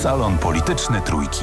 Salon Polityczny Trójki.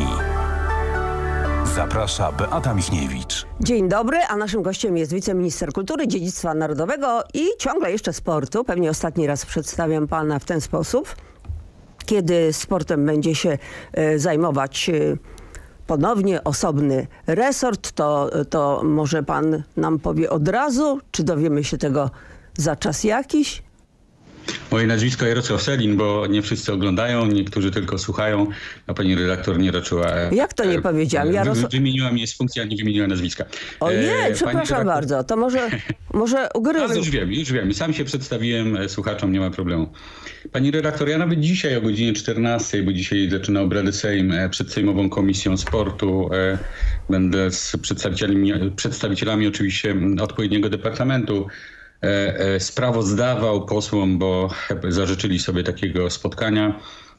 Zaprasza Beata Michniewicz. Dzień dobry, a naszym gościem jest wiceminister kultury, dziedzictwa narodowego i ciągle jeszcze sportu. Pewnie ostatni raz przedstawiam pana w ten sposób. Kiedy sportem będzie się zajmować ponownie osobny resort, to może pan nam powie od razu, czy dowiemy się tego za czas jakiś? Moje nazwisko Jarosław Sellin, bo nie wszyscy oglądają, niektórzy tylko słuchają, a pani redaktor nie raczyła... Jak to nie powiedziałam? Wymieniła mnie z funkcji, a nie wymieniła nazwiska. Ojej, przepraszam bardzo, to może ugryzę. Ale już wiem. Sam się przedstawiłem słuchaczom, nie ma problemu. Pani redaktor, ja nawet dzisiaj o godzinie 14, bo dzisiaj zaczyna obrady Sejm, przed Sejmową Komisją Sportu, będę z przedstawicielami oczywiście odpowiedniego departamentu sprawozdawał posłom, bo zażyczyli sobie takiego spotkania,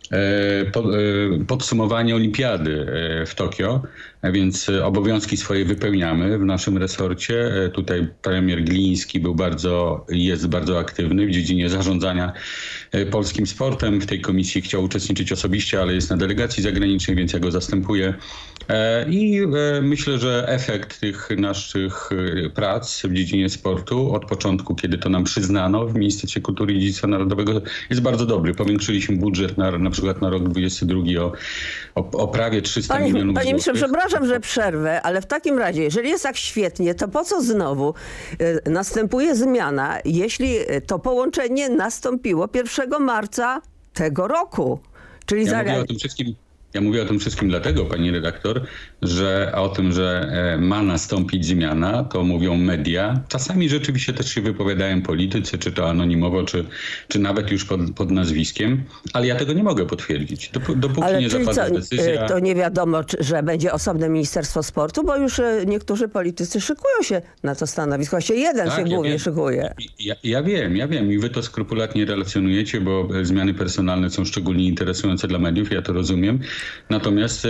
podsumowanie olimpiady w Tokio, więc obowiązki swoje wypełniamy w naszym resorcie. Tutaj premier Gliński jest bardzo aktywny w dziedzinie zarządzania polskim sportem. W tej komisji chciał uczestniczyć osobiście, ale jest na delegacji zagranicznej, więc ja go zastępuję. I myślę, że efekt tych naszych prac w dziedzinie sportu od początku, kiedy to nam przyznano w Ministerstwie Kultury i Dziedzictwa Narodowego, jest bardzo dobry. Powiększyliśmy budżet na przykład na rok 2022 o prawie 300 milionów złotych. Panie ministrze, przepraszam, że przerwę, ale w takim razie, jeżeli jest tak świetnie, to po co znowu następuje zmiana, jeśli to połączenie nastąpiło 1 marca tego roku? Czyli Ja mówię o tym wszystkim dlatego, pani redaktor, że o tym, że ma nastąpić zmiana, to mówią media. Czasami rzeczywiście też się wypowiadają politycy, czy to anonimowo, czy nawet już pod nazwiskiem, ale ja tego nie mogę potwierdzić. Dopóki nie zapadła decyzja... To nie wiadomo, że będzie osobne Ministerstwo Sportu, bo już niektórzy politycy szykują się na to stanowisko. Właściwie jeden się głównie szykuje. Ja wiem i wy to skrupulatnie relacjonujecie, bo zmiany personalne są szczególnie interesujące dla mediów, ja to rozumiem. Natomiast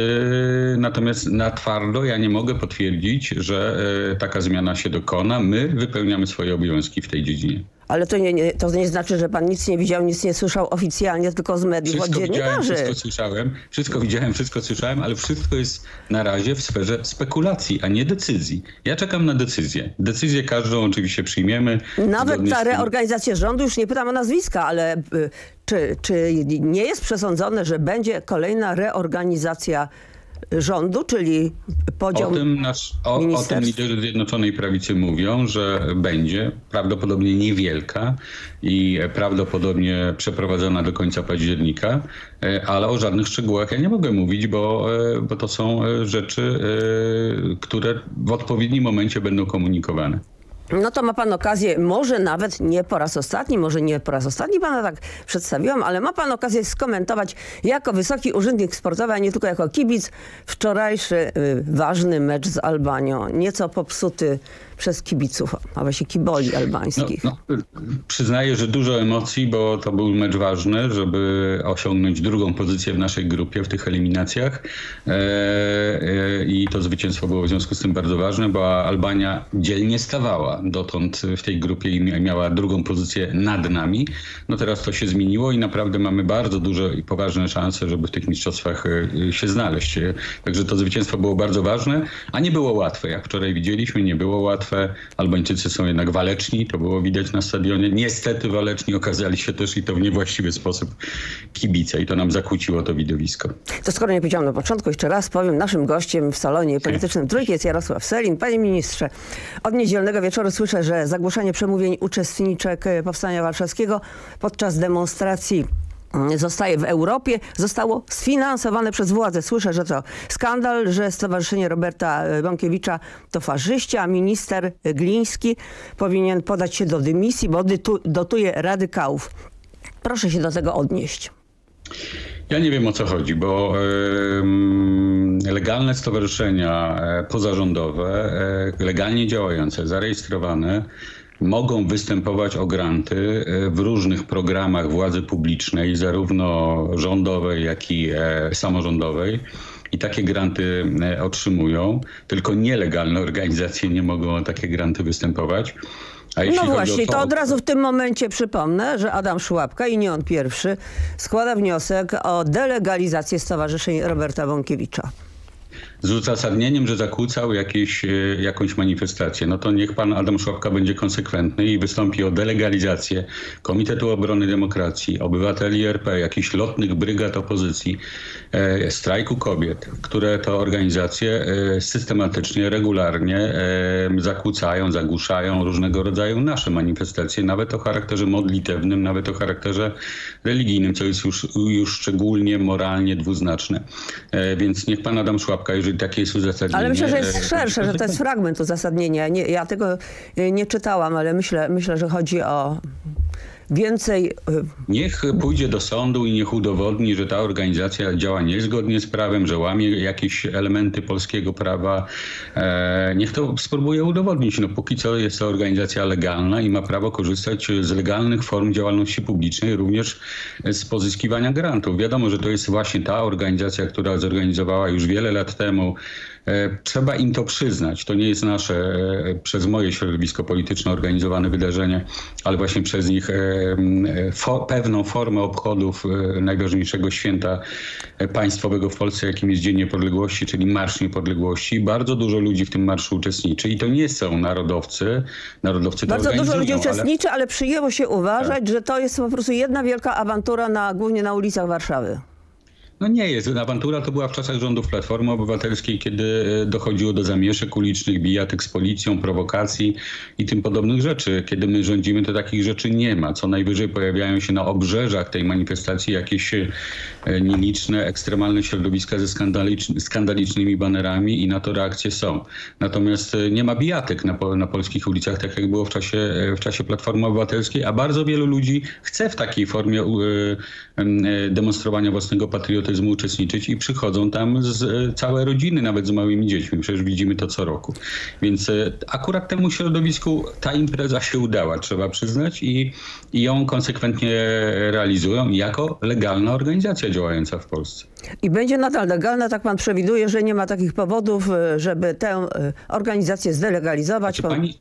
na twardo ja nie mogę potwierdzić, że taka zmiana się dokona. My wypełniamy swoje obowiązki w tej dziedzinie. Ale to nie znaczy, że pan nic nie widział, nic nie słyszał oficjalnie, tylko z mediów od dziennikarzy. Wszystko widziałem, wszystko słyszałem, ale wszystko jest na razie w sferze spekulacji, a nie decyzji. Ja czekam na decyzję. Decyzję każdą oczywiście przyjmiemy. Nawet ta reorganizacja rządu, już nie pytam o nazwiska, ale czy nie jest przesądzone, że będzie kolejna reorganizacja rządu, czyli podział o tym liderzy Zjednoczonej Prawicy mówią, że będzie prawdopodobnie niewielka i prawdopodobnie przeprowadzona do końca października, ale o żadnych szczegółach ja nie mogę mówić, bo to są rzeczy, które w odpowiednim momencie będą komunikowane. No to ma pan okazję, może nawet nie po raz ostatni, pana tak przedstawiłam, ale ma pan okazję skomentować jako wysoki urzędnik sportowy, a nie tylko jako kibic, wczorajszy ważny mecz z Albanią, nieco popsuty przez kibiców, a właściwie kiboli albańskich. Przyznaję, że dużo emocji, bo to był mecz ważny, żeby osiągnąć drugą pozycję w naszej grupie, w tych eliminacjach. I to zwycięstwo było w związku z tym bardzo ważne, bo Albania dzielnie stawała dotąd w tej grupie i miała drugą pozycję nad nami. No teraz to się zmieniło i naprawdę mamy bardzo duże i poważne szanse, żeby w tych mistrzostwach się znaleźć. Także to zwycięstwo było bardzo ważne, a nie było łatwe. Jak wczoraj widzieliśmy, nie było łatwe. Albańczycy są jednak waleczni, to było widać na stadionie. Niestety waleczni okazali się też i to w niewłaściwy sposób kibice i to nam zakłóciło to widowisko. To skoro nie powiedziałam na początku, jeszcze raz powiem, naszym gościem w salonie politycznym Trójki jest Jarosław Sellin. Panie ministrze, od niedzielnego wieczoru słyszę, że zagłuszanie przemówień uczestniczek Powstania Warszawskiego podczas demonstracji w Europie zostało sfinansowane przez władze. Słyszę, że to skandal, że Stowarzyszenie Roberta Bąkiewicza to faszyści, a minister Gliński powinien podać się do dymisji, bo dotuje radykałów. Proszę się do tego odnieść. Ja nie wiem, o co chodzi, bo legalne stowarzyszenia pozarządowe, legalnie działające, zarejestrowane, mogą występować o granty w różnych programach władzy publicznej, zarówno rządowej, jak i samorządowej. I takie granty otrzymują. Tylko nielegalne organizacje nie mogą o takie granty występować. A jeśli No chodzi właśnie, o to od razu w tym momencie przypomnę, że Adam Szłapka, i nie on pierwszy, składa wniosek o delegalizację Stowarzyszeń Roberta Bąkiewicza. Z uzasadnieniem, że zakłócał jakąś manifestację. No to niech pan Adam Szłapka będzie konsekwentny i wystąpi o delegalizację Komitetu Obrony Demokracji, Obywateli RP, jakichś lotnych brygad opozycji, strajku kobiet, które to organizacje systematycznie, regularnie zakłócają, zagłuszają różnego rodzaju nasze manifestacje, nawet o charakterze modlitewnym, nawet o charakterze religijnym, co jest już szczególnie moralnie dwuznaczne. Więc niech pan Adam Szłapka, jeżeli takie jest uzasadnienie... Ale myślę, że jest szersze, że to jest fragment uzasadnienia. Ja tego nie czytałam, ale myślę, że chodzi o więcej... Niech pójdzie do sądu i niech udowodni, że ta organizacja działa niezgodnie z prawem, że łamie jakieś elementy polskiego prawa. Niech to spróbuje udowodnić. No póki co jest to organizacja legalna i ma prawo korzystać z legalnych form działalności publicznej, również z pozyskiwania grantów. Wiadomo, że to jest właśnie ta organizacja, która zorganizowała już wiele lat temu. Trzeba im to przyznać. To nie jest nasze, przez moje środowisko polityczne organizowane wydarzenie, ale właśnie przez nich pewną formę obchodów najważniejszego święta państwowego w Polsce, jakim jest Dzień Niepodległości, czyli Marsz Niepodległości. Bardzo dużo ludzi w tym marszu uczestniczy i to nie są narodowcy. Narodowcy to Bardzo dużo ludzi organizują, uczestniczy, ale przyjęło się uważać, że to jest po prostu jedna wielka awantura głównie na ulicach Warszawy. No nie jest. Awantura to była w czasach rządów Platformy Obywatelskiej, kiedy dochodziło do zamieszek ulicznych, bijatyk z policją, prowokacji i tym podobnych rzeczy. Kiedy my rządzimy, to takich rzeczy nie ma. Co najwyżej pojawiają się na obrzeżach tej manifestacji jakieś nieliczne, ekstremalne środowiska ze skandalicznymi banerami i na to reakcje są. Natomiast nie ma bijatyk na polskich ulicach, tak jak było w czasie Platformy Obywatelskiej, a bardzo wielu ludzi chce w takiej formie demonstrowania własnego patriotyzmu uczestniczyć i przychodzą tam całe rodziny, nawet z małymi dziećmi. Przecież widzimy to co roku. Więc akurat temu środowisku ta impreza się udała, trzeba przyznać, i ją konsekwentnie realizują jako legalna organizacja działająca w Polsce. I będzie nadal legalna, tak pan przewiduje, że nie ma takich powodów, żeby tę organizację zdelegalizować?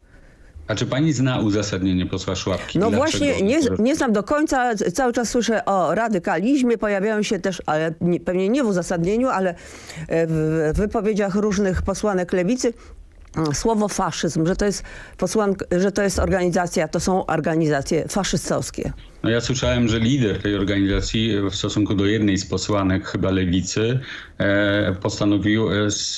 A czy pani zna uzasadnienie posła Szłapki? No właśnie, nie znam do końca. Cały czas słyszę o radykalizmie. Pojawiają się też, ale pewnie nie w uzasadnieniu, ale w wypowiedziach różnych posłanek lewicy, słowo faszyzm, że to jest organizacja, to są organizacje faszystowskie. No ja słyszałem, że lider tej organizacji w stosunku do jednej z posłanek chyba lewicy postanowił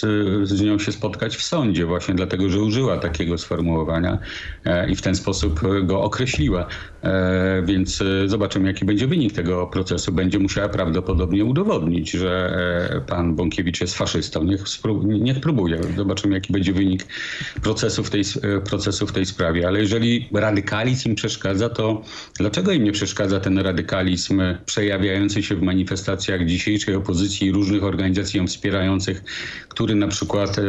z nią się spotkać w sądzie właśnie dlatego, że użyła takiego sformułowania i w ten sposób go określiła. Więc zobaczymy, jaki będzie wynik tego procesu. Będzie musiała prawdopodobnie udowodnić, że pan Bąkiewicz jest faszystą. Niech próbuje. Zobaczymy, jaki będzie wynik procesu w tej sprawie. Ale jeżeli radykalizm im przeszkadza, to dlaczego im nie przeszkadza ten radykalizm przejawiający się w manifestacjach dzisiejszej opozycji i różnych organizacji ją wspierających, który na przykład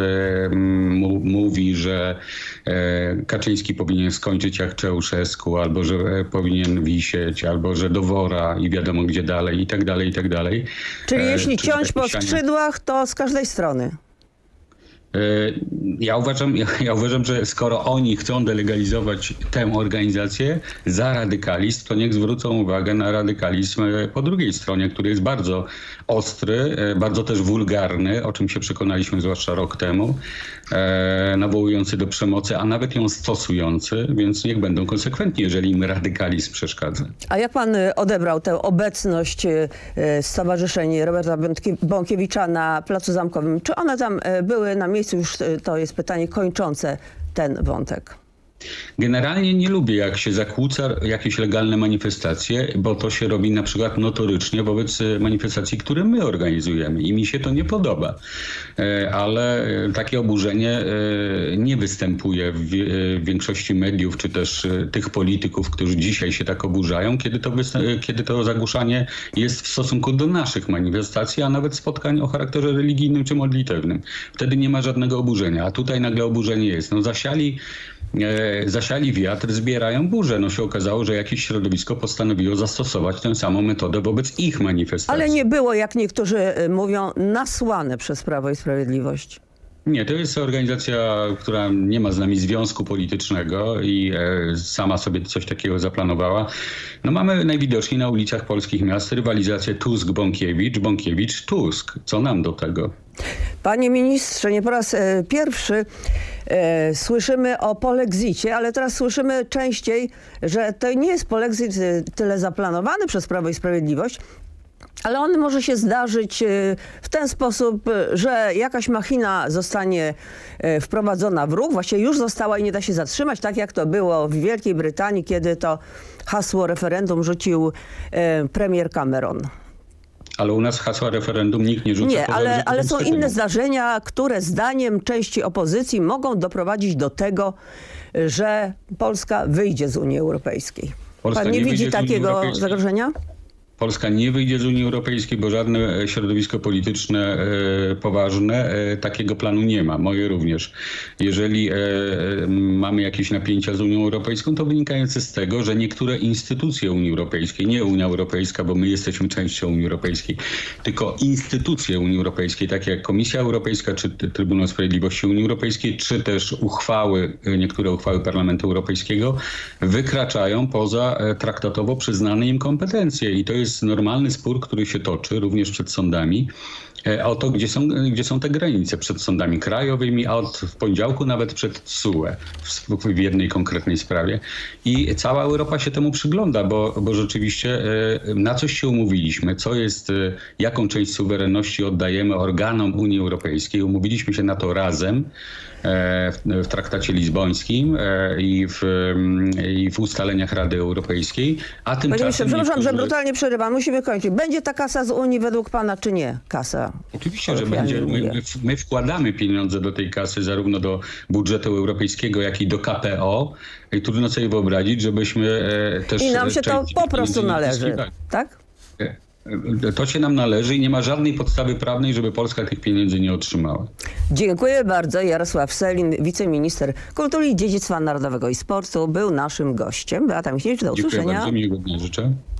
mówi, że Kaczyński powinien skończyć jak Ceausescu, albo że powinien wisieć, albo że do wora i wiadomo gdzie dalej, i tak dalej, i tak dalej. Czyli jeśli ciąć po skrzydłach, to z każdej strony. Ja uważam, że skoro oni chcą delegalizować tę organizację za radykalizm, to niech zwrócą uwagę na radykalizm po drugiej stronie, który jest bardzo ostry, bardzo też wulgarny, o czym się przekonaliśmy zwłaszcza rok temu, nawołujący do przemocy, a nawet ją stosujący, więc niech będą konsekwentni, jeżeli im radykalizm przeszkadza. A jak pan odebrał tę obecność Stowarzyszeń Roberta Bąkiewicza na Placu Zamkowym? Czy one tam były na miejscu? Już to jest pytanie kończące ten wątek. Generalnie nie lubię, jak się zakłóca jakieś legalne manifestacje, bo to się robi na przykład notorycznie wobec manifestacji, które my organizujemy i mi się to nie podoba. Ale takie oburzenie nie występuje w większości mediów, czy też tych polityków, którzy dzisiaj się tak oburzają, kiedy to zagłuszanie jest w stosunku do naszych manifestacji, a nawet spotkań o charakterze religijnym czy modlitewnym. Wtedy nie ma żadnego oburzenia, a tutaj nagle oburzenie jest. No zasiali wiatr, zbierają burzę. No się okazało, że jakieś środowisko postanowiło zastosować tę samą metodę wobec ich manifestacji. Ale nie było, jak niektórzy mówią, nasłane przez Prawo i Sprawiedliwość. Nie, to jest organizacja, która nie ma z nami związku politycznego i sama sobie coś takiego zaplanowała. No mamy najwidoczniej na ulicach polskich miast rywalizację Tusk-Bąkiewicz, Bąkiewicz-Tusk. Co nam do tego? Panie ministrze, nie po raz pierwszy słyszymy o polexicie, ale teraz słyszymy częściej, że to nie jest polexit tyle zaplanowany przez Prawo i Sprawiedliwość, ale on może się zdarzyć w ten sposób, że jakaś machina zostanie wprowadzona w ruch, właściwie już została i nie da się zatrzymać, tak jak to było w Wielkiej Brytanii, kiedy to hasło referendum rzucił premier Cameron. Ale u nas hasła referendum nikt nie rzuca. Nie, ale są inne zdarzenia, które zdaniem części opozycji mogą doprowadzić do tego, że Polska wyjdzie z Unii Europejskiej. Pan nie widzi takiego zagrożenia? Polska nie wyjdzie z Unii Europejskiej, bo żadne środowisko polityczne poważne takiego planu nie ma. Moje również. Jeżeli mamy jakieś napięcia z Unią Europejską, to wynikające z tego, że niektóre instytucje Unii Europejskiej, nie Unia Europejska, bo my jesteśmy częścią Unii Europejskiej, tylko instytucje Unii Europejskiej, takie jak Komisja Europejska, czy Trybunał Sprawiedliwości Unii Europejskiej, czy też niektóre uchwały Parlamentu Europejskiego wykraczają poza traktatowo przyznane im kompetencje. I to jest normalny spór, który się toczy również przed sądami o to, gdzie są te granice przed sądami krajowymi, a w poniedziałku nawet przed TSUE w jednej konkretnej sprawie. I cała Europa się temu przygląda, bo rzeczywiście na coś się umówiliśmy, jaką część suwerenności oddajemy organom Unii Europejskiej. Umówiliśmy się na to razem w traktacie lizbońskim i w ustaleniach Rady Europejskiej. A tymczasem przepraszam, że brutalnie przerywam. Musimy kończyć. Będzie ta kasa z Unii według pana, czy nie? Kasa. Oczywiście, że będzie. My wkładamy pieniądze do tej kasy, zarówno do budżetu europejskiego, jak i do KPO. I trudno sobie wyobrazić, żebyśmy też... I nam się to po prostu należy, tak? To się nam należy i nie ma żadnej podstawy prawnej, żeby Polska tych pieniędzy nie otrzymała. Dziękuję bardzo. Jarosław Sellin, wiceminister kultury i dziedzictwa narodowego i sportu, był naszym gościem. Beata Michniewicz, do usłyszenia. Dziękuję bardzo, miłego dnia życzę.